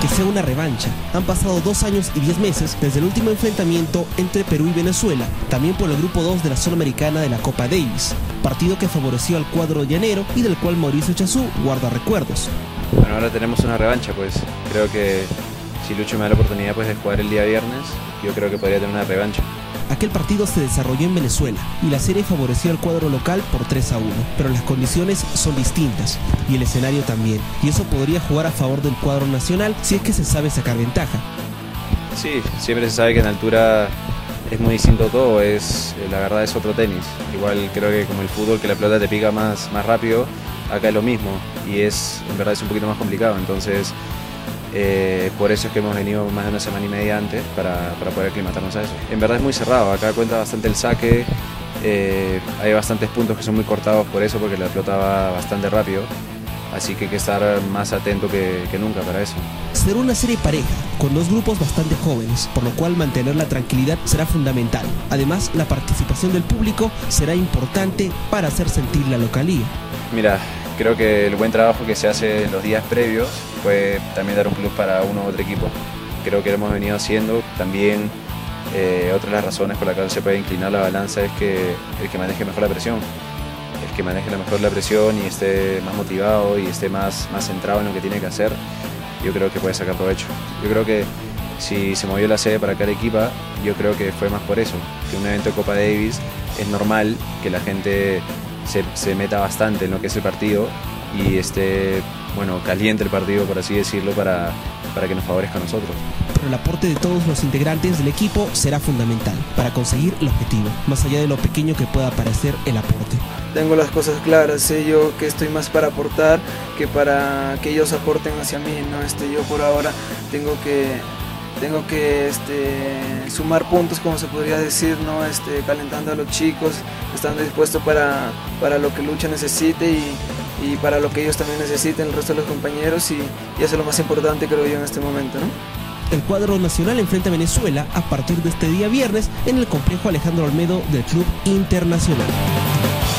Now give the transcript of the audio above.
que sea una revancha. Han pasado 2 años y 10 meses desde el último enfrentamiento entre Perú y Venezuela, también por el grupo 2 de la zona americana de la Copa Davis, partido que favoreció al cuadro llanero y del cual Mauricio Chazú guarda recuerdos. Bueno, ahora tenemos una revancha, pues creo que si Lucho me da la oportunidad pues de jugar el día viernes, yo creo que podría tener una revancha. Aquel partido se desarrolló en Venezuela y la serie favoreció al cuadro local por 3-1, pero las condiciones son distintas y el escenario también, y eso podría jugar a favor del cuadro nacional si es que se sabe sacar ventaja. Sí, siempre se sabe que en altura es muy distinto todo, la verdad es otro tenis. Igual creo que como el fútbol, que la pelota te pica más rápido, acá es lo mismo y en verdad es un poquito más complicado, entonces por eso es que hemos venido más de una semana y media antes para poder aclimatarnos a eso. En verdad es muy cerrado, acá cuenta bastante el saque, hay bastantes puntos que son muy cortados por eso, porque la pelota va bastante rápido, así que hay que estar más atento que nunca para eso. Será una serie pareja, con 2 grupos bastante jóvenes, por lo cual mantener la tranquilidad será fundamental. Además, la participación del público será importante para hacer sentir la localía. Mira, creo que el buen trabajo que se hace en los días previos fue también dar un plus para uno u otro equipo. Creo que lo hemos venido haciendo. También otra de las razones por las que se puede inclinar la balanza es que el que maneje mejor la presión. El que maneje mejor la presión y esté más motivado y esté más centrado en lo que tiene que hacer, yo creo que puede sacar provecho. Yo creo que si se movió la sede para cada equipo, yo creo que fue más por eso. Que un evento de Copa Davis es normal que la gente se meta bastante en lo que es el partido y esté, bueno, caliente el partido, por así decirlo, para que nos favorezca a nosotros. Pero el aporte de todos los integrantes del equipo será fundamental para conseguir el objetivo, más allá de lo pequeño que pueda parecer el aporte. Tengo las cosas claras, sé yo que estoy más para aportar que para que ellos aporten hacia mí, ¿no? Yo por ahora tengo que sumar puntos, como se podría decir, ¿no? Calentando a los chicos, estando dispuesto para lo que Lucha necesite y para lo que ellos también necesiten, el resto de los compañeros, y eso es lo más importante, creo yo, en este momento, ¿no? El cuadro nacional enfrenta a Venezuela a partir de este día viernes en el complejo Alejandro Olmedo del Club Internacional.